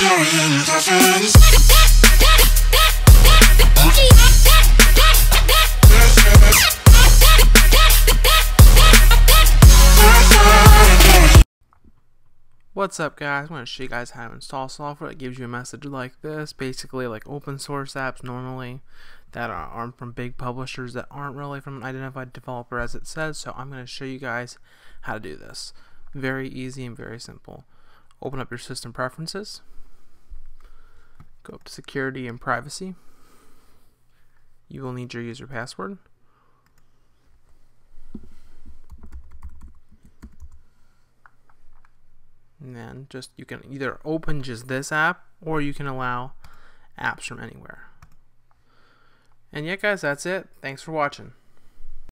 What's up, guys? I'm going to show you guys how to install software that gives you a message like this. Basically like open source apps normally that aren't from big publishers, that aren't really from an identified developer as it says. So I'm going to show you guys how to do this. Very easy and very simple. Open up your system preferences. Go up to security and privacy. You will need your user password. And then you can either open just this app, or you can allow apps from anywhere. And yeah, guys, that's it. Thanks for watching.